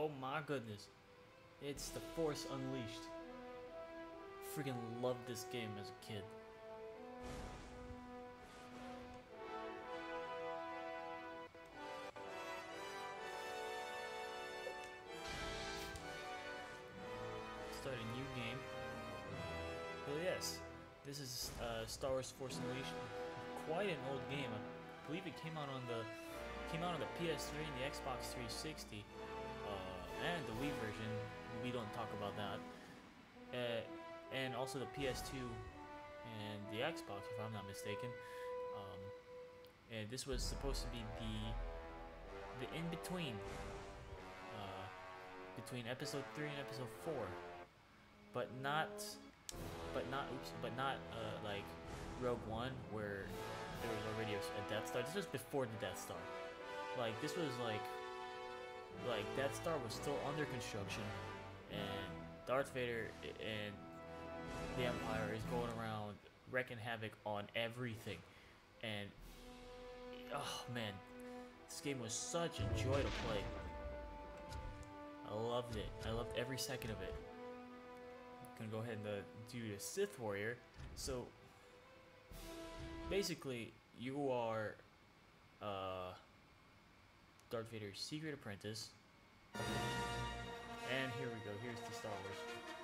Oh my goodness. It's the Force Unleashed. Freaking loved this game as a kid. Start a new game. Oh yes, this is Star Wars Force Unleashed. Quite an old game. I believe it came out on the PS3 and the Xbox 360, and the Wii version. We don't talk about that. And also the PS2 and the Xbox, if I'm not mistaken. And this was supposed to be the in between between Episode 3 and Episode 4, but not like Rogue One, where there was already a Death Star. This was before the Death Star. Like this was like Death Star was still under construction, and Darth Vader and the Empire is going around wrecking havoc on everything. And oh man, this game was such a joy to play. I loved it. I loved every second of it. I'm gonna go ahead and do the Sith Warrior. So basically, you are Darth Vader's secret apprentice. And here we go. Here's the Star Wars.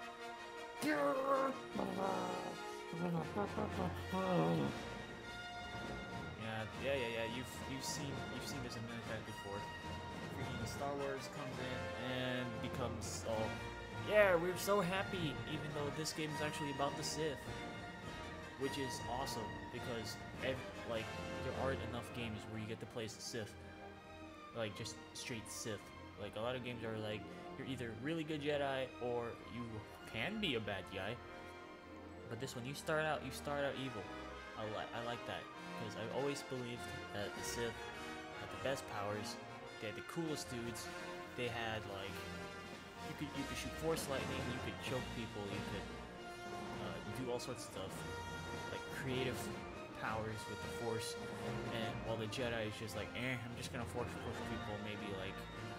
Yeah. You've seen this a million times before. Freaking Star Wars comes in and becomes all, yeah, we're so happy, even though this game is actually about the Sith, which is awesome because like there aren't enough games where you get to play as the Sith, like just straight Sith. Like a lot of games are like you're either really good Jedi or you can be a bad guy. But this one, you start out evil. I like that because I've always believed that the Sith had the best powers. They had the coolest dudes. They had like you could shoot force lightning. You could choke people. You could do all sorts of stuff, like creative powers with the Force. And while the Jedi is just like, I'm just gonna force push people, maybe like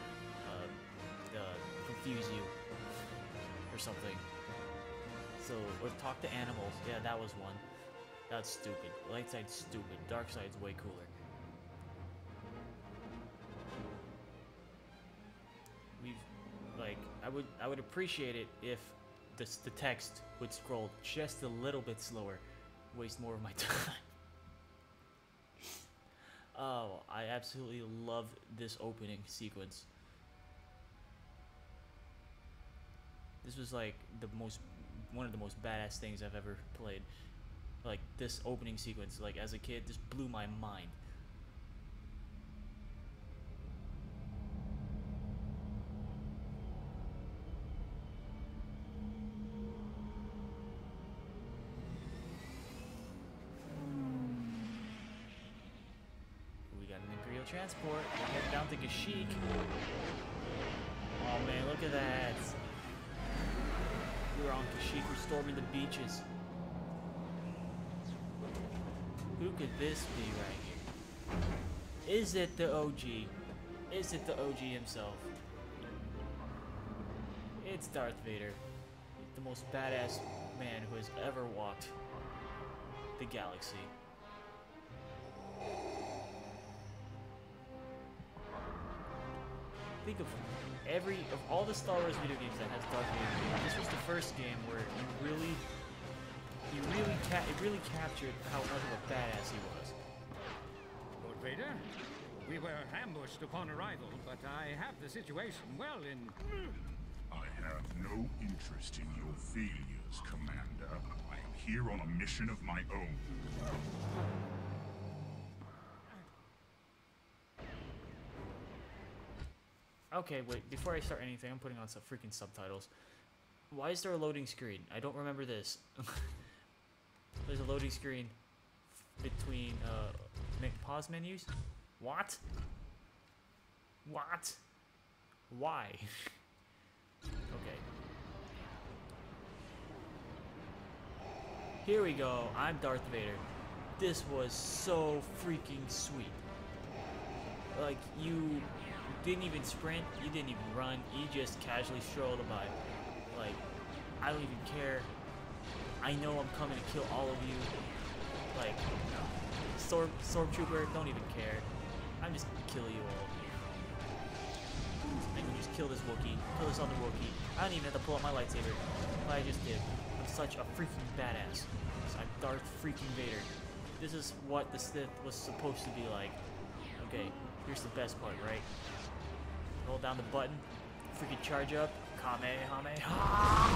confuse you or something. So, or talk to animals. Yeah, that was one. That's stupid. Light side's stupid. Dark side's way cooler. I would appreciate it if the text would scroll just a little bit slower. Waste more of my time. Oh, I absolutely love this opening sequence. This was like one of the most badass things I've ever played. Like this opening sequence, like as a kid, just blew my mind. We got an Imperial transport. We're heading down to Kashyyyk. Oh man, look at that. We're on Kashyyyk, we're storming the beaches. Who could this be right here? Is it the OG? Is it the OG himself? It's Darth Vader, the most badass man who has ever walked the galaxy. Think of all the Star Wars video games that has Darth Vader. This was the first game where it really captured how much of a badass he was. Lord Vader, we were ambushed upon arrival, but I have the situation well in... I have no interest in your failures, Commander. I am here on a mission of my own. Okay, wait, before I start anything, I'm putting on some freaking subtitles. Why is there a loading screen? I don't remember this. There's a loading screen between pause menus? What? What? Why? Okay. Here we go. I'm Darth Vader. This was so freaking sweet. Like, you didn't even sprint, you didn't even run, you just casually strolled by. Like, I don't even care. I know I'm coming to kill all of you. Like, Stormtrooper, don't even care. I'm just gonna kill you all. I can just kill this Wookiee, kill this other Wookiee. I don't even have to pull out my lightsaber, but I just did. I'm such a freaking badass. I'm Darth freaking Vader. This is what the Sith was supposed to be like. Okay, here's the best part, right? Hold down the button, freaking charge up, Kamehameha!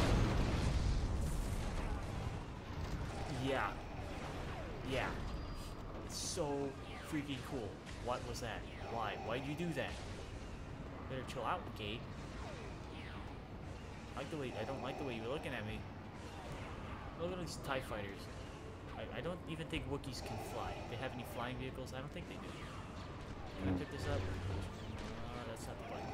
Yeah. Yeah. It's so freaking cool. What was that? Why? Why'd you do that? Better chill out, Gate. I don't like the way you're looking at me. Look at these TIE fighters. I don't even think Wookiees can fly. Do they have any flying vehicles? I don't think they do. Can I pick this up? That's not the button.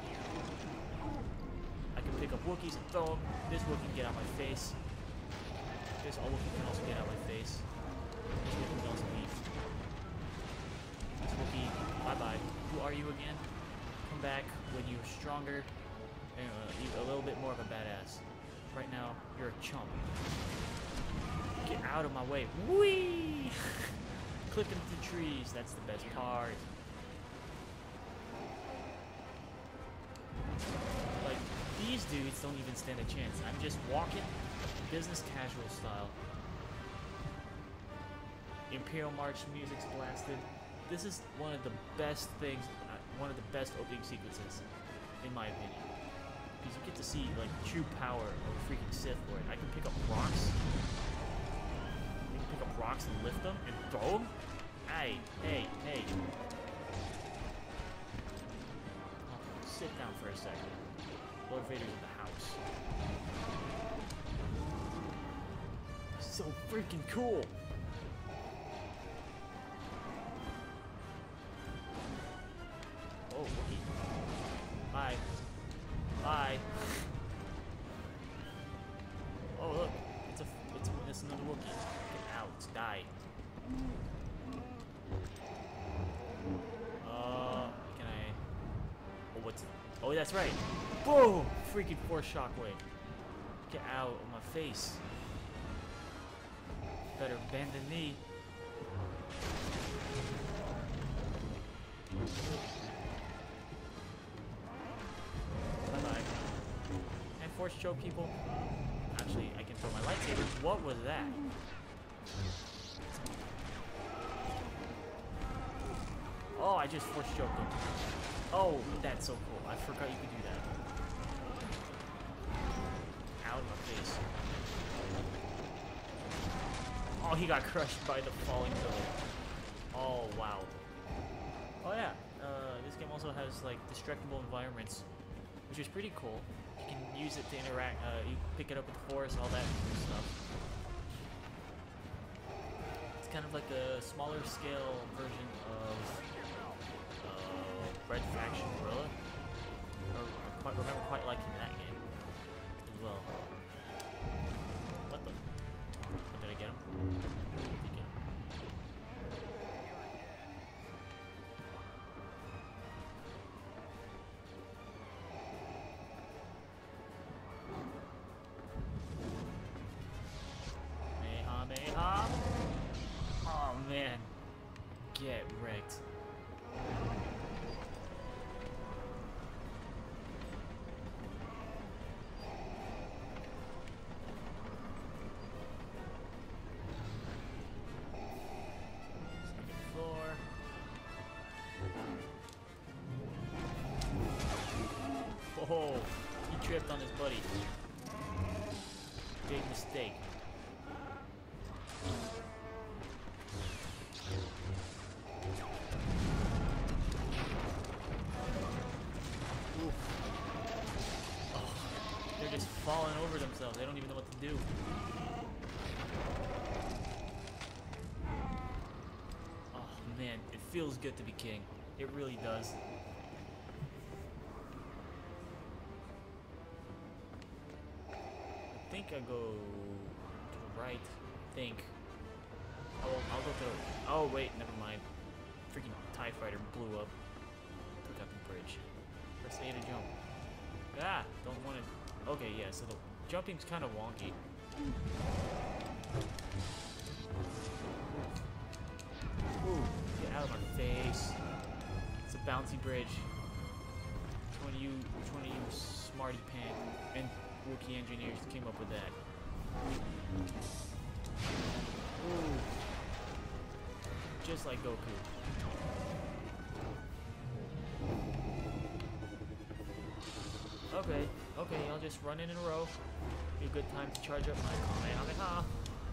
I can pick up Wookiees and throw them. This Wookiee can get out of my face. This Wookiee can also get out of my face. This Wookiee can also leave. This Wookiee, bye-bye. Who are you again? Come back when you're stronger and a little bit more of a badass. Right now, you're a chump. Get out of my way. Whee! Clipping the trees, that's the best part. Like, these dudes don't even stand a chance. I'm just walking business casual style. Imperial March music's blasted. This is one of the best things, one of the best opening sequences, in my opinion. Because you get to see, like, true power of a freaking Sith Lord. I can pick up rocks. You can pick up rocks and lift them and throw them? Hey, hey, hey. Oh, sit down for a second. Lord Vader's in the house. So freaking cool. Oh, Wookiee. Bye. Bye. Oh look, it's another Wookiee. Get out, die. Can I? Oh, what's? Oh, that's right. Boom! Freaking force shockwave. Get out of my face. Better bend than me. Bye-bye. Can I force choke people? Actually, I can throw my lightsaber. What was that? Oh, I just force choked him. Oh, that's so cool. I forgot you could do that. Out of my face. Oh, he got crushed by the falling pillar. Oh, wow. Oh, yeah. This game also has, like, destructible environments, which is pretty cool. You can use it to interact. You pick it up with the Force, all that stuff. It's kind of like a smaller scale version of Red Faction Guerrilla. I remember quite liking that game as well. What the? Did I get him? Did I get him? Meha. Oh man. Get wrecked. Oh, he tripped on his buddy. Big mistake. Oof. Oh, they're just falling over themselves. They don't even know what to do. Oh man, it feels good to be king. It really does. I think I go to the right. I think. I'll go to the. Oh wait, never mind. Freaking TIE fighter blew up. Took out the bridge. Press A to jump. Ah, don't want to. Okay, yeah, so the jumping's kind of wonky. Ooh, get out of my face. It's a bouncy bridge. Which one of you smarty pants and Wookiee engineers came up with that? Ooh. Just like Goku. Okay, I'll just run in a row. Be a good time to charge up my Kamehameha.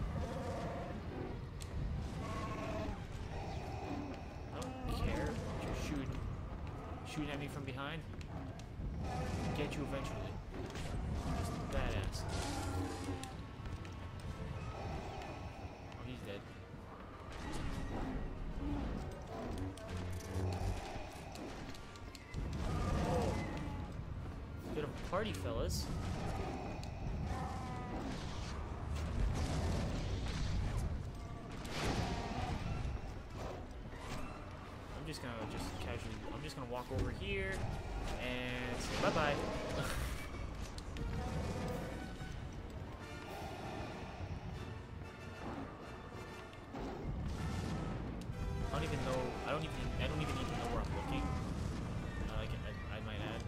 I don't care if you're shooting at me from behind. Get you eventually. Just badass. Oh, he's dead. Oh. Bit of a party, fellas. I'm just gonna walk over here and say bye-bye. I don't even need to know where I'm looking. I might add.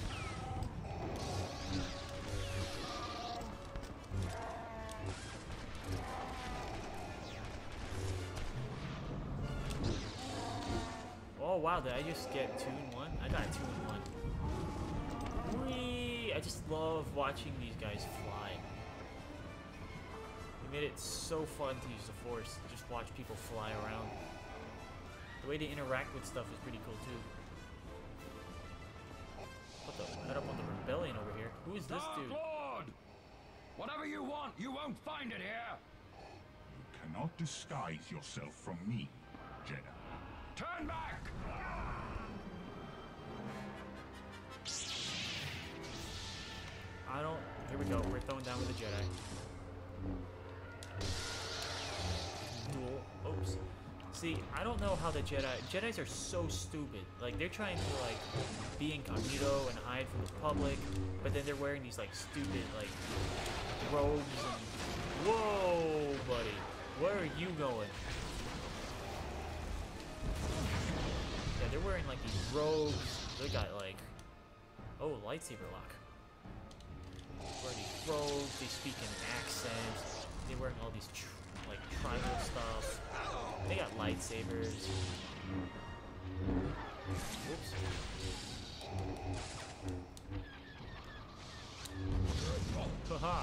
Oh wow, did I just get 2 in 1? I got 2 in 1. Whee! I just love watching these guys fly. They made it so fun to use the Force, to just watch people fly around. The way they interact with stuff is pretty cool too. What the? Head up on the rebellion over here. Who is this dude? Dark Lord! Whatever you want, you won't find it here! You cannot disguise yourself from me, Jedi. Turn back! I don't... Here we go. We're throwing down with the Jedi. Duel. Oops. See, I don't know how the Jedis are so stupid. Like, they're trying to, like, be incognito and hide from the public, but then they're wearing these, like, stupid, like, robes and... Whoa, buddy. Where are you going? Yeah, they're wearing, like, these robes. They got, like... Oh, lightsaber lock. Wear these robes, they speak in accents, they're wearing all these like tribal stuff. They got lightsabers. Whoops. Haha.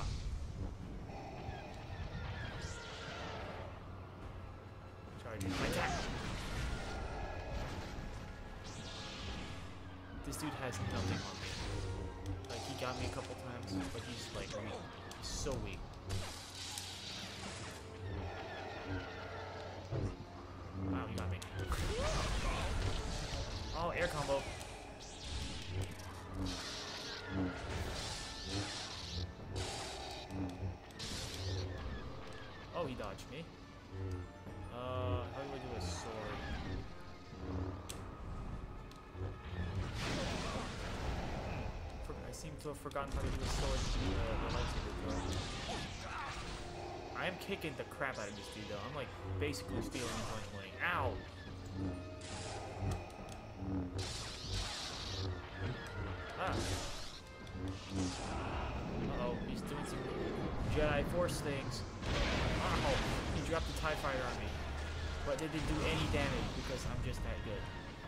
Charging my attack. This dude has nothing on me. Like, he got me a couple times, but he's like weak. He's so weak. Wow, you got me. Oh, air combo. Oh, he dodged me. How do I do a sword? I seem to have forgotten how to do a sword, the lightsaber throw. I am kicking the crap out of this dude though. I'm like basically stealing his lunch money. Ow! Ah. Uh-oh, he's doing some Jedi Force things. Ow! He dropped the TIE fighter on me. But they didn't do any damage because I'm just that good.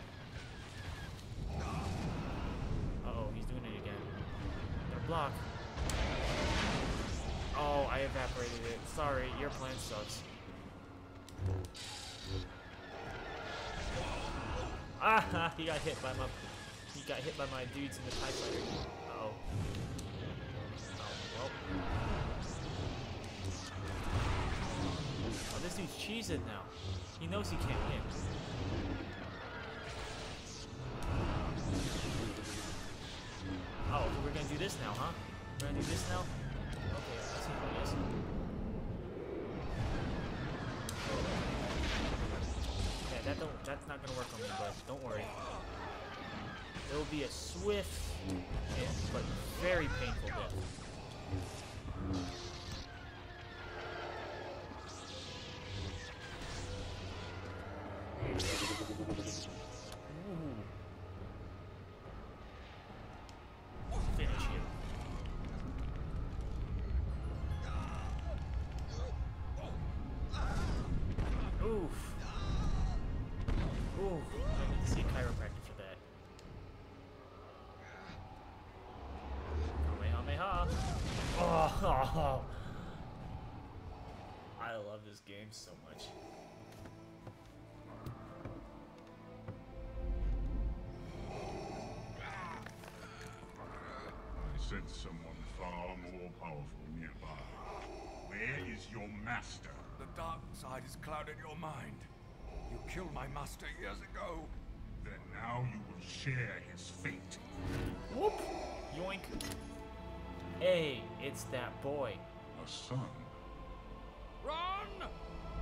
Uh-oh, he's doing it again. Block. Oh, I evaporated it. Sorry, your plan sucks. Ah, he got hit by my dudes in the TIE fighter. Uh-oh. Oh, well. Oh, this dude's cheesing now. He knows he can't win. Oh, we're gonna do this now, huh? We're gonna do this now? Okay, let's see how it is. Yeah, that's not gonna work on me, but don't worry. It will be a swift but very painful death. Ooh. Finish him. Oof. Ooh, I need to see a chiropractor for that. Kamehameha. Oh, I love this game so much. I sense someone far more powerful nearby. Where is your master? The dark side has clouded your mind. You killed my master years ago. Then now you will share his fate. Whoop! Yoink. Hey, it's that boy. A son. Run!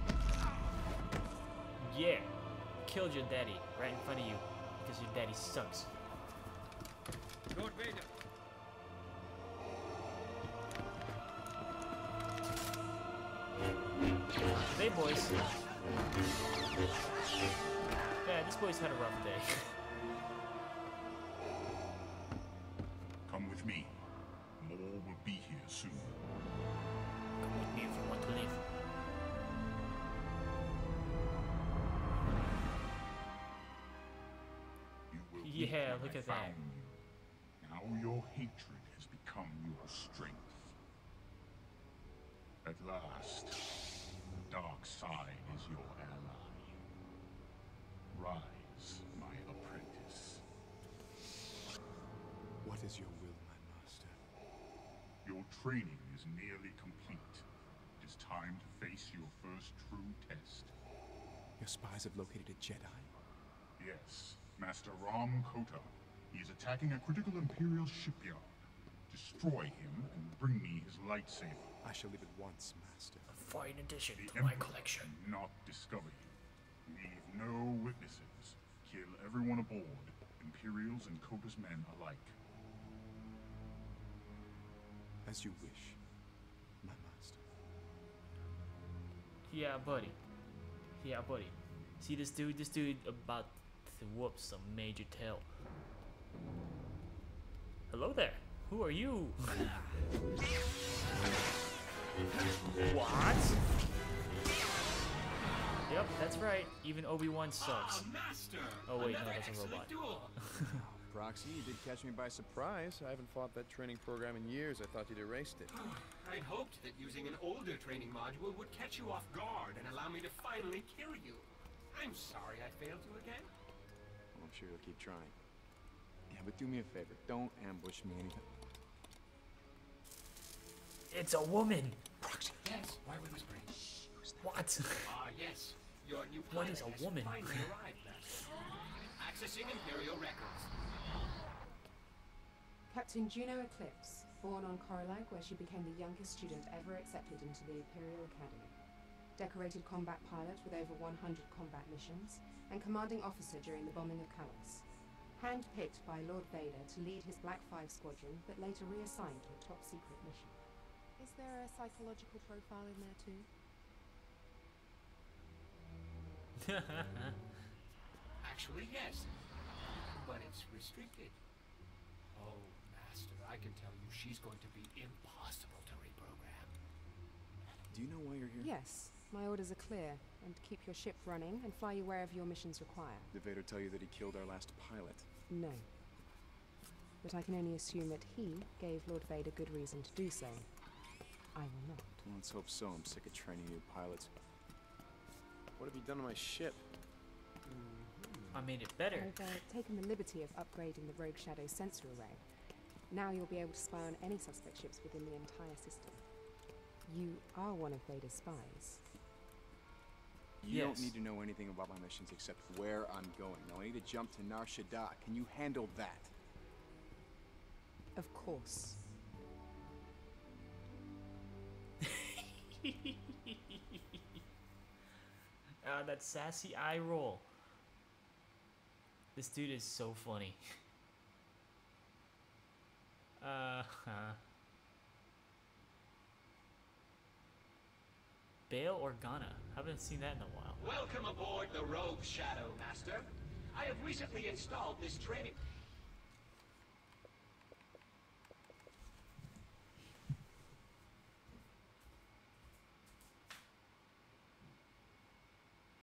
Yeah. Killed your daddy right in front of you because your daddy sucks. Lord Vader. Hey, boys. Yeah, this boy's had a rough day. Come with me. More will be here soon. Come with me if you want to live. You will Yeah, meet when look I at that. found you. Now your hatred has become your strength. At last, the dark side is your ally. Rise, my apprentice. What is your will, my master? Your training is nearly complete. It is time to face your first true test. Your spies have located a Jedi? Yes, Master Ram Kota. He is attacking a critical Imperial shipyard. Destroy him and bring me his lightsaber. I shall leave at once, master. A fine addition The to my Emperor collection. cannot discover you. Leave no witnesses. Kill everyone aboard, Imperials and Kota's men alike. As you wish, my master. Yeah, buddy. Yeah, buddy. See this dude? This dude about to whoop some major tail. Hello there. Who are you? What? Yep, that's right. Even Obi-Wan sucks. Master! Oh wait, no, Another that's a excellent robot. duel. Proxy, you did catch me by surprise. I haven't fought that training program in years. I thought you'd erased it. I'd hoped that using an older training module would catch you off guard and allow me to finally kill you. I'm sorry I failed you again. Well, I'm sure you'll keep trying. Yeah, but do me a favor. Don't ambush me anytime. It's a woman. Proxy. Yes, why were whispering? What? Ah, yes. Your new What pilot is a has woman? finally arrived, Master. Accessing Imperial records. Captain Juno Eclipse, born on Coralag, where she became the youngest student ever accepted into the Imperial Academy. Decorated combat pilot with over 100 combat missions, and commanding officer during the bombing of Kalos. Hand-picked by Lord Vader to lead his Black 5 squadron, but later reassigned to a top-secret mission. Is there a psychological profile in there too? Actually, yes. But it's restricted. Oh, Master, I can tell you she's going to be impossible to reprogram. Do you know why you're here? Yes. My orders are clear, and keep your ship running and fly you wherever your missions require. Did Vader tell you that he killed our last pilot? No. But I can only assume that he gave Lord Vader good reason to do so. I will not. Well, let's hope so. I'm sick of training new pilots. What have you done to my ship? I made it better. I've taken the liberty of upgrading the Rogue Shadow sensor array. Now you'll be able to spy on any suspect ships within the entire system. You are one of Vader's spies. You Yes. don't need to know anything about my missions except where I'm going. Now I need to jump to Nar Shaddaa. Can you handle that? Of course. That sassy eye roll. This dude is so funny. Bail Organa. Haven't seen that in a while. Welcome aboard the Rogue Shadow, Master. I have recently installed this training.